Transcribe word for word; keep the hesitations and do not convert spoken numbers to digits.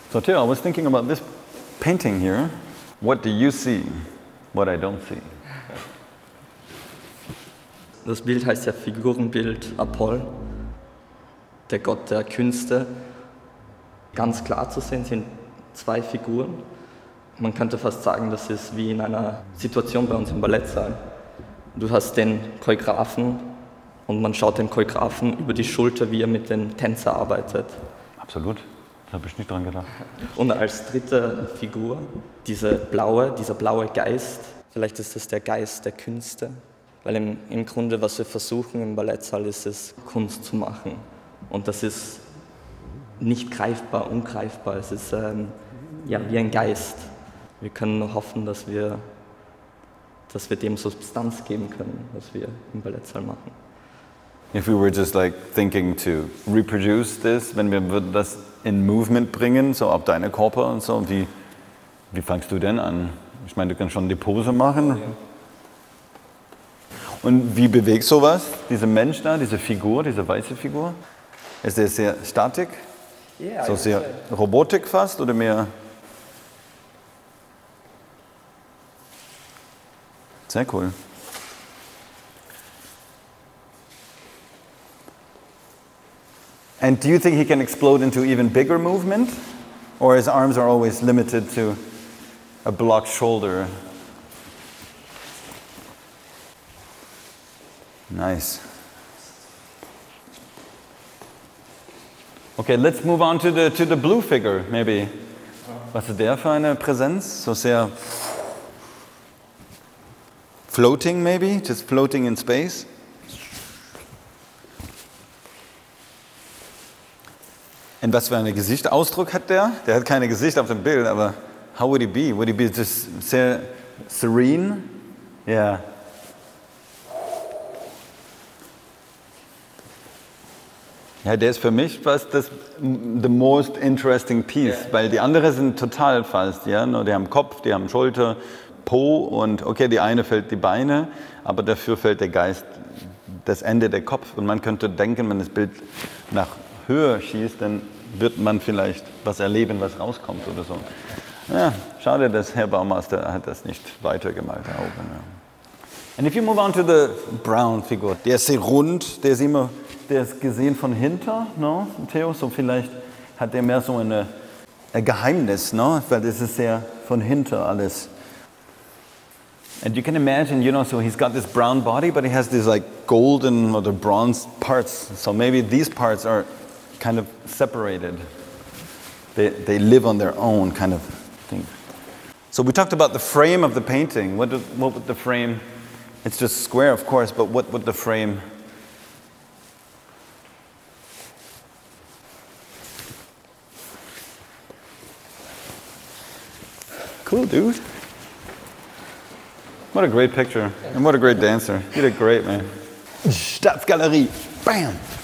So Theo, I was thinking about this painting here. What do you see? What I don't see? Das Bild heißt ja Figurenbild Apoll, der Gott der Künste. Ganz klar zu sehen sind zwei Figuren. Man könnte fast sagen, das ist wie in einer Situation bei uns im Ballettsaal. Du hast den Choreografen und man schaut dem Choreografen über die Schulter, wie er mit den Tänzern arbeitet. Absolut, da habe ich nicht dran gedacht. Und als dritte Figur, diese blaue, dieser blaue Geist, vielleicht ist das der Geist der Künste. Weil im, im Grunde, was wir versuchen im Ballettsaal, ist es, Kunst zu machen. Und das ist nicht greifbar, ungreifbar. Es ist ähm, ja, wie ein Geist. Wir können nur hoffen, dass wir, dass wir dem Substanz geben können, was wir im Ballettsaal machen. If we were just like thinking to reproduce this, wenn wir würden das in Movement bringen, so auf deine Körper und so, wie, wie fangst du denn an? Ich meine, du kannst schon die Pose machen. Ja. Und wie bewegt sowas? Dieser Mensch da, diese Figur, diese weiße Figur? Ist der sehr statik? Ja, so sehr Robotik fast oder mehr? Sehr cool. And do you think he can explode into even bigger movement? Or his arms are always limited to a blocked shoulder? Nice. Okay, let's move on to the, to the blue figure, maybe. Was ist der für eine Präsenz? So sehr floating, maybe? Just floating in space? Und was für einen Gesichtsausdruck hat der? Der hat kein Gesicht auf dem Bild, aber how would he be? Would he be just sehr serene? Yeah. Ja, der ist für mich fast das the most interesting piece, yeah. Weil die anderen sind total fast, ja, nur die haben Kopf, die haben Schulter, Po und okay, die eine fällt die Beine, aber dafür fällt der Geist das Ende der Kopf und man könnte denken, wenn das Bild nach Höhe schießt, dann wird man vielleicht was erleben, was rauskommt oder so. Ja, schade, dass Herr Baumeister hat das nicht weitergemalt. Auch, ja. And if you move on to the brown Figur, der ist sehr rund, der ist immer, der ist gesehen von hinten, no? Theo, so vielleicht hat der mehr so eine, ein Geheimnis, no? Weil das ist sehr von hinten alles. And you can imagine, you know, so he's got this brown body, but he has these like golden or the bronze parts. So maybe these parts are kind of separated. They, they live on their own kind of thing. So we talked about the frame of the painting. What, did, what would the frame, it's just square of course, but what would the frame, cool dude. What a great picture, and what a great dancer. You did great, man. Staatsgalerie, bam!